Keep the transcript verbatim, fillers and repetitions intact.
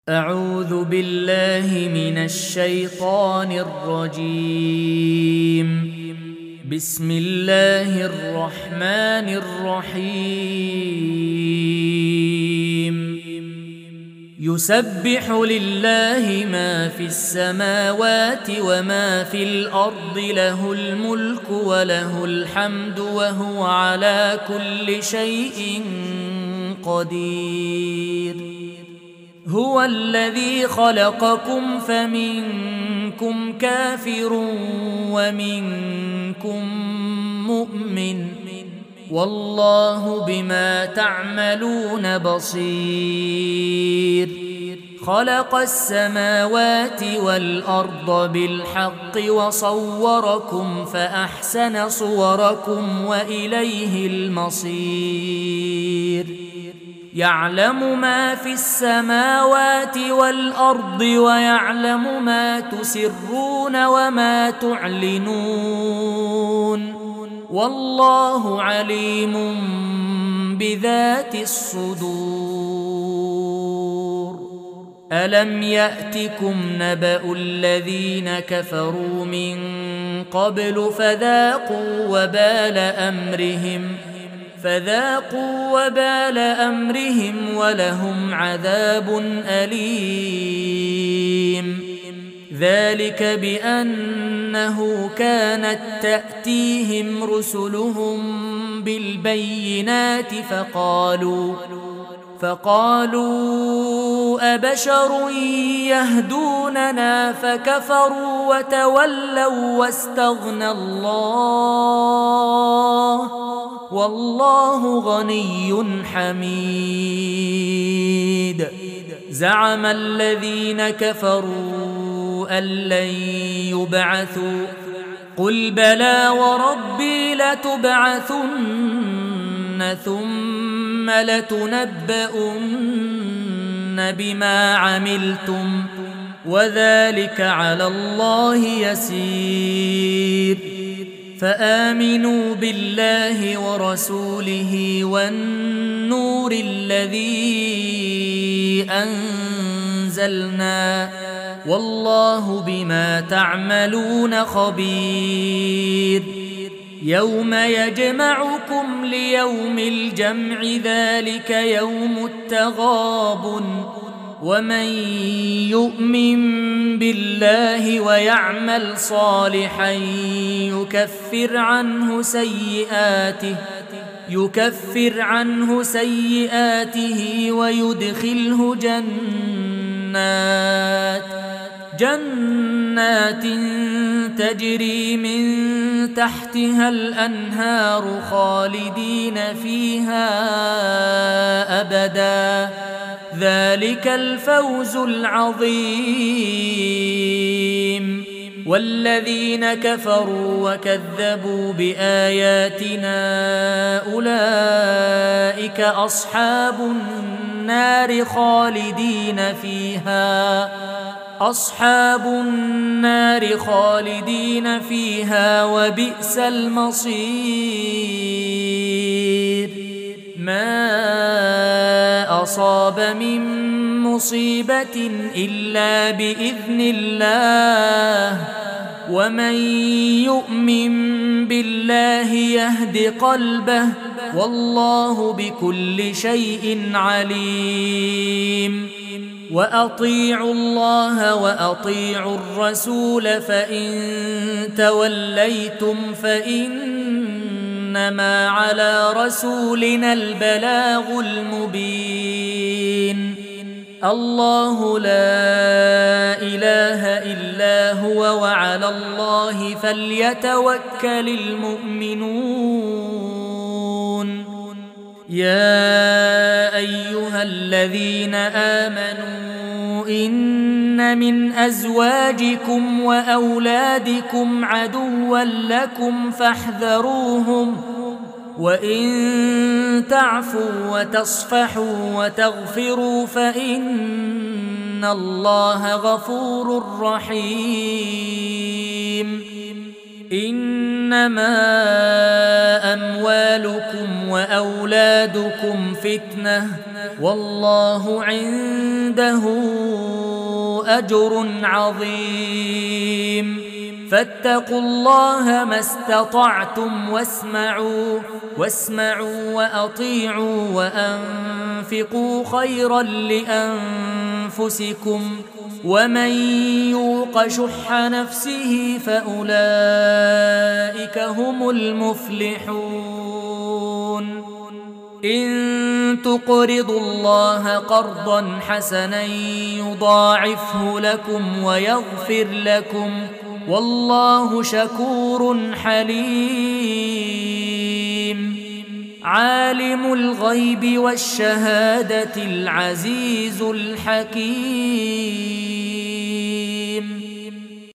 أعوذ بالله من الشيطان الرجيم. بسم الله الرحمن الرحيم. يسبح لله ما في السماوات وما في الأرض، له الملك وله الحمد وهو على كل شيء قدير. هو الذي خلقكم فمنكم كافر ومنكم مؤمن، والله بما تعملون بصير. خلق السماوات والأرض بالحق وصوركم فأحسن صوركم وإليه المصير. يعلم ما في السماوات والأرض ويعلم ما تسرون وما تعلنون، والله عليم بذات الصدور. ألم يأتكم نبأ الذين كفروا من قبل فذاقوا وبال أمرهم فذاقوا وبال أمرهم ولهم عذاب أليم. ذلك بأنه كانت تأتيهم رسلهم بالبينات فقالوا فقالوا أبشر يهدوننا فكفروا وتولوا واستغنى الله، والله غني حميد. زعم الذين كفروا أن لن يبعثوا، قل بلى وربي لتبعثن ثم لتنبؤن بما عملتم وذلك على الله يسير. فآمنوا بالله ورسوله والنور الذي أنزلنا، والله بما تعملون خبير. يوم يجمعكم ليوم الجمع، ذلك يوم التغابن. ومن يؤمن بالله ويعمل صالحا يكفر عنه سيئاته يكفر عنه سيئاته ويدخله جنات جنات تجري من تحتها الأنهار خالدين فيها أبدا، ذلك الفوز العظيم. والذين كفروا وكذبوا بآياتنا أولئك أصحاب النار خالدين فيها أصحاب النار خالدين فيها وبئس المصير. ما أصاب من مصيبة إلا بإذن الله، ومن يؤمن بالله يهد قلبه، والله بكل شيء عليم. وأطيعوا الله وأطيعوا الرسول، فإن توليتم فإنما على رسولنا البلاغ المبين. الله لا إله إلا هو، وعلى الله فليتوكل المؤمنون. يا أيها الذين آمنوا إن من أزواجكم وأولادكم عدوا لكم فاحذروهم، وإن تعفوا وتصفحوا وتغفروا فإن الله غفور رحيم. إنما أموالكم وأولادكم فتنة، والله عنده أجر عظيم. فاتقوا الله ما استطعتم واسمعوا واسمعوا وأطيعوا وأنفقوا خيرا لأنفسكم ومن يوق شح نفسه فأولئك هم المفلحون. إن تقرضوا الله قرضا حسنا يضاعفه لكم ويغفر لكم والله شكور حليم. عالم الغيب والشهادة العزيز الحكيم.